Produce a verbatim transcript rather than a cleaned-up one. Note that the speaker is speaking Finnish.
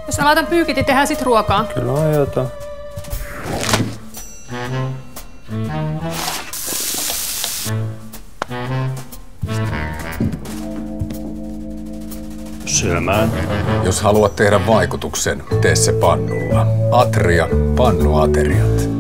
Jos mä laitan pyykit, niin tehdään sit ruokaa. Kyllä ajata. Syömään. Jos haluat tehdä vaikutuksen, tee se pannulla. Atria, pannuateriat.